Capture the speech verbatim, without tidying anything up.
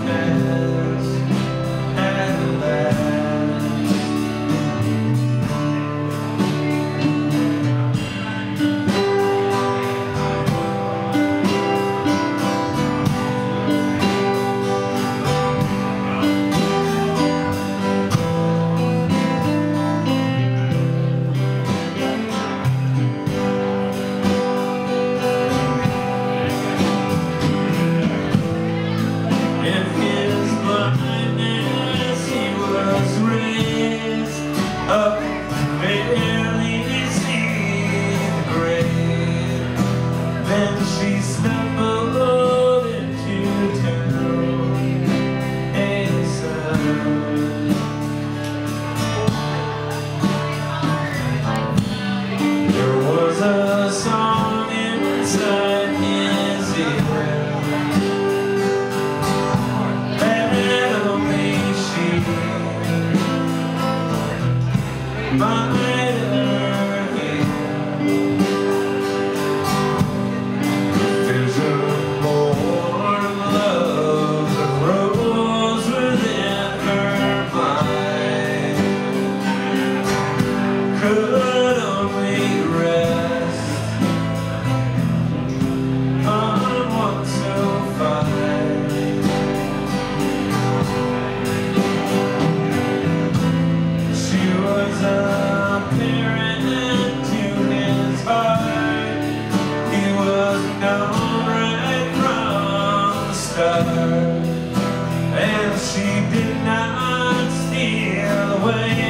past at last. Up, barely see the grave. Then she stumbled into town. A sound. There was a song inside his ear that only she might ever hear. There's a mortal love that rose within her mind, could only rest on one so fine. She was a parent to his heart. He was known right from the start, and she did not steal away